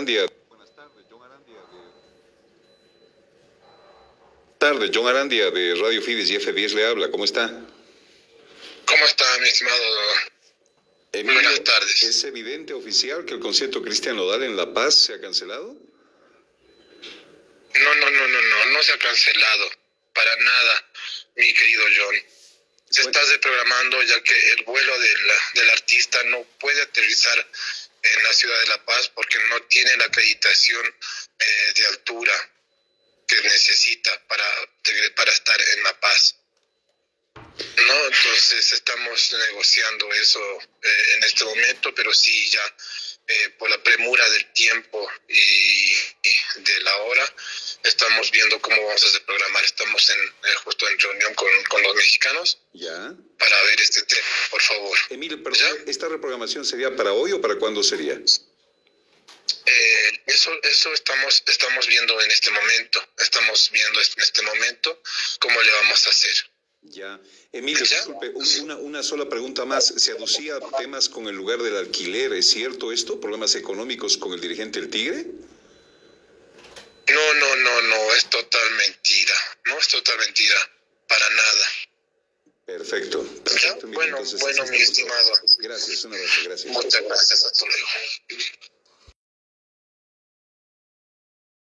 Arandia. Buenas tardes, John Arandia John Arandia de Radio Fides y F10 le habla. ¿Cómo está? ¿Cómo está, mi estimado? Emilio, Buenas tardes. ¿es evidente oficial que el concierto Cristian Nodal en La Paz se ha cancelado? No se ha cancelado. Para nada, mi querido John. Se está reprogramando ya que el vuelo del artista no puede aterrizar en la ciudad de La Paz porque no tiene la acreditación de altura que necesita para estar en La Paz. No, entonces estamos negociando eso en este momento, pero sí ya por la premura del tiempo y de la hora estamos viendo cómo vamos a reprogramar. Estamos justo en reunión con los mexicanos Ya. para ver este tema, por favor. Emilio, perdón, ¿esta reprogramación sería para hoy o para cuándo sería? Eso estamos viendo en este momento. Estamos viendo en este momento cómo le vamos a hacer. Ya. Emilio, disculpe, una sola pregunta más. ¿Se aducía temas con el lugar del alquiler? ¿Es cierto esto? ¿Problemas económicos con el dirigente del Tigre? No, es total mentira. No es total mentira. Para nada. Perfecto. Bueno, mi estimado. Gracias, un abrazo, gracias. Muchas gracias. Hasta luego.